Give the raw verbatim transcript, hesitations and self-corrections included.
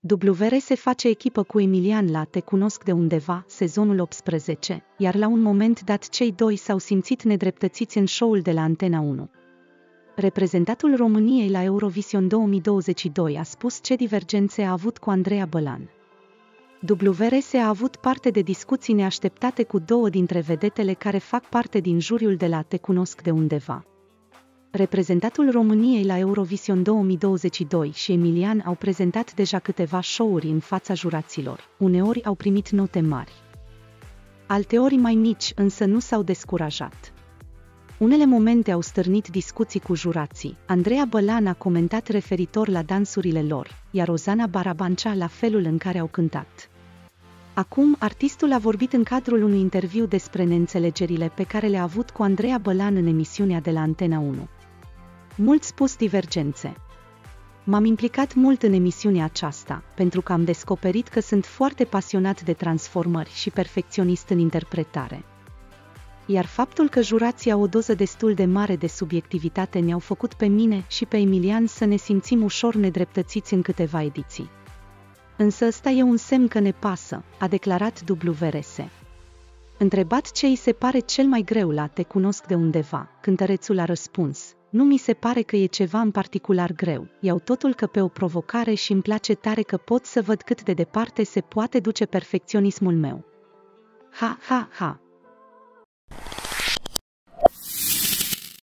W R S face echipă cu Emilian la Te cunosc de undeva, sezonul optsprezece, iar la un moment dat cei doi s-au simțit nedreptățiți în show-ul de la Antena unu. Reprezentantul României la Eurovision două mii douăzeci și doi a spus ce divergențe a avut cu Andreea Bălan. W R S a avut parte de discuții neașteptate cu două dintre vedetele care fac parte din juriul de la Te cunosc de undeva. Reprezentantul României la Eurovision două mii douăzeci și doi și Emilian au prezentat deja câteva show-uri în fața juraților, uneori au primit note mari. Alteori mai mici, însă nu s-au descurajat. Unele momente au stârnit discuții cu jurații. Andreea Bălan a comentat referitor la dansurile lor, iar Ozana Barabancea la felul în care au cântat. Acum, artistul a vorbit în cadrul unui interviu despre neînțelegerile pe care le-a avut cu Andreea Bălan în emisiunea de la Antena unu. Mult spus divergențe. M-am implicat mult în emisiunea aceasta, pentru că am descoperit că sunt foarte pasionat de transformări și perfecționist în interpretare. Iar faptul că jurații au o doză destul de mare de subiectivitate ne-au făcut pe mine și pe Emilian să ne simțim ușor nedreptățiți în câteva ediții. Însă ăsta e un semn că ne pasă, a declarat W R S. Întrebat ce îi se pare cel mai greu la Te cunosc de undeva, cântărețul a răspuns: nu mi se pare că e ceva în particular greu, iau totul ca pe o provocare și îmi place tare că pot să văd cât de departe se poate duce perfecționismul meu. Ha, ha, ha!